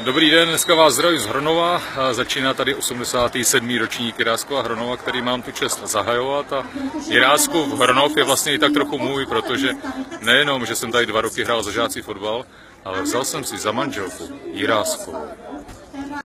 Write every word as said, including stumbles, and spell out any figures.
Dobrý den, dneska vás zdraví z Hronova. Začíná tady osmdesátý sedmý ročník Jiráskova Hronova, který mám tu čest zahajovat. A Jiráskův Hronov je vlastně i tak trochu můj, protože nejenom, že jsem tady dva roky hrál za žácí fotbal, ale vzal jsem si za manželku Jiráskovou.